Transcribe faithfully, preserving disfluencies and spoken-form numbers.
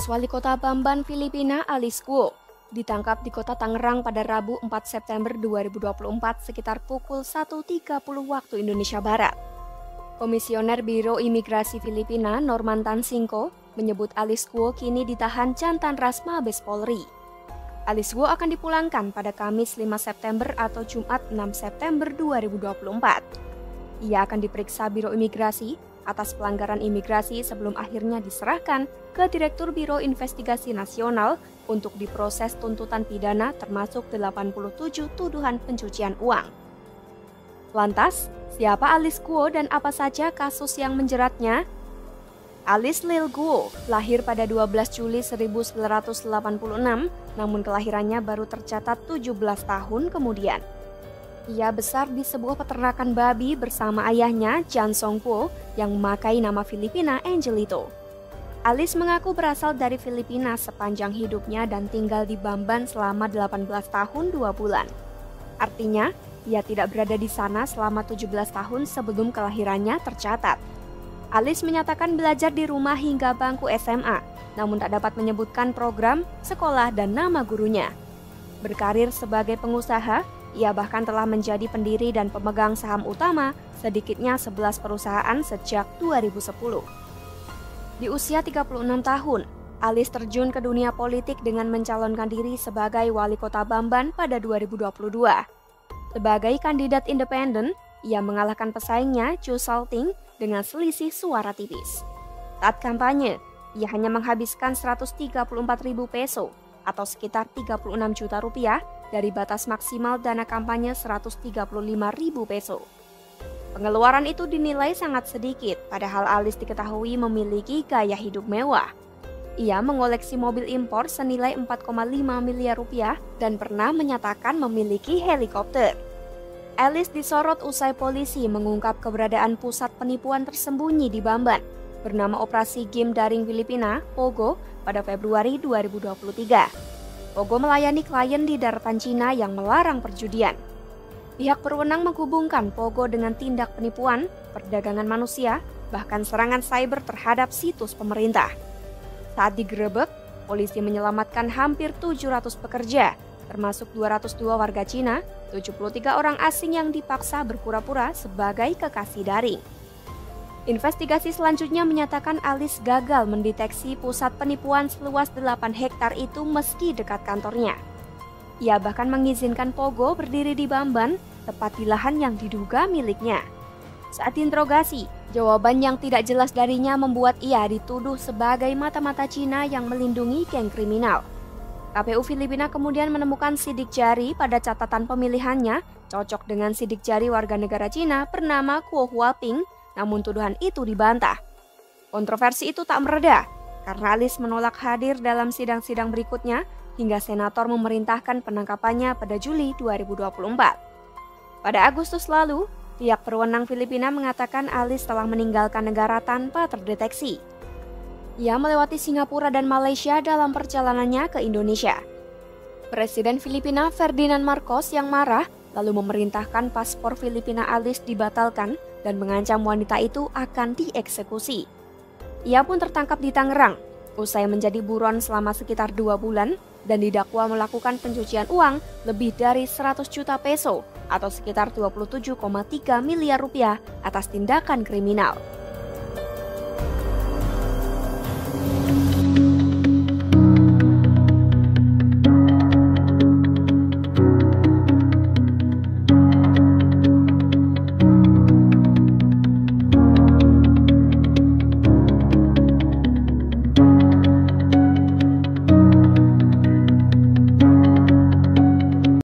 Bekas Wali Kota Bamban, Filipina, Alice Guo, ditangkap di kota Tangerang pada Rabu empat September dua ribu dua puluh empat sekitar pukul satu tiga puluh waktu Indonesia Barat. Komisioner Biro Imigrasi Filipina, Norman Tansingco, menyebut Alice Guo kini ditahan Jantan Ras Mabes Polri. Alice Guo akan dipulangkan pada Kamis lima September atau Jumat enam September dua ribu dua puluh empat. Ia akan diperiksa Biro Imigrasi atas pelanggaran imigrasi sebelum akhirnya diserahkan ke Direktur Biro Investigasi Nasional untuk diproses tuntutan pidana termasuk delapan puluh tujuh tuduhan pencucian uang. Lantas, siapa Alice Guo dan apa saja kasus yang menjeratnya? Alice Lil Guo lahir pada dua belas Juli seribu sembilan ratus delapan puluh enam, namun kelahirannya baru tercatat tujuh belas tahun kemudian. Ia besar di sebuah peternakan babi bersama ayahnya, Chan Song Guo, yang memakai nama Filipina Angelito. Alice mengaku berasal dari Filipina sepanjang hidupnya dan tinggal di Bamban selama delapan belas tahun dua bulan. Artinya, ia tidak berada di sana selama tujuh belas tahun sebelum kelahirannya tercatat. Alice menyatakan belajar di rumah hingga bangku S M A, namun tak dapat menyebutkan program, sekolah, dan nama gurunya. Berkarir sebagai pengusaha, ia bahkan telah menjadi pendiri dan pemegang saham utama sedikitnya sebelas perusahaan sejak dua ribu sepuluh. Di usia tiga puluh enam tahun, Alice terjun ke dunia politik dengan mencalonkan diri sebagai wali kota Bamban pada dua ribu dua puluh dua. Sebagai kandidat independen, ia mengalahkan pesaingnya Chu Salting dengan selisih suara tipis. Saat kampanye, ia hanya menghabiskan seratus tiga puluh empat ribu peso atau sekitar tiga puluh enam juta rupiah dari batas maksimal dana kampanye seratus tiga puluh lima ribu peso. Pengeluaran itu dinilai sangat sedikit, padahal Alice diketahui memiliki gaya hidup mewah. Ia mengoleksi mobil impor senilai empat koma lima miliar rupiah dan pernah menyatakan memiliki helikopter. Alice disorot usai polisi mengungkap keberadaan pusat penipuan tersembunyi di Bamban, bernama Operasi Game Daring Filipina, Pogo, pada Februari dua ribu dua puluh tiga. Pogo melayani klien di daratan Cina yang melarang perjudian. Pihak berwenang menghubungkan Pogo dengan tindak penipuan, perdagangan manusia, bahkan serangan cyber terhadap situs pemerintah. Saat digerebek, polisi menyelamatkan hampir tujuh ratus pekerja, termasuk dua ratus dua warga Cina, tujuh puluh tiga orang asing yang dipaksa berpura-pura sebagai kekasih daring. Investigasi selanjutnya menyatakan Alice gagal mendeteksi pusat penipuan seluas delapan hektar itu meski dekat kantornya. Ia bahkan mengizinkan Pogo berdiri di Bamban, tepat di lahan yang diduga miliknya. Saat diinterogasi, jawaban yang tidak jelas darinya membuat ia dituduh sebagai mata-mata Cina yang melindungi geng kriminal. K P U Filipina kemudian menemukan sidik jari pada catatan pemilihannya cocok dengan sidik jari warga negara Cina bernama Guo Huaping, namun tuduhan itu dibantah. Kontroversi itu tak mereda karena Alice menolak hadir dalam sidang-sidang berikutnya hingga senator memerintahkan penangkapannya pada Juli dua ribu dua puluh empat. Pada Agustus lalu, pihak berwenang Filipina mengatakan Alice telah meninggalkan negara tanpa terdeteksi. Ia melewati Singapura dan Malaysia dalam perjalanannya ke Indonesia. Presiden Filipina Ferdinand Marcos yang marah lalu memerintahkan paspor Filipina Alice dibatalkan dan mengancam wanita itu akan dieksekusi. Ia pun tertangkap di Tangerang, usai menjadi buron selama sekitar dua bulan dan didakwa melakukan pencucian uang lebih dari seratus juta peso atau sekitar dua puluh tujuh koma tiga miliar rupiah atas tindakan kriminal.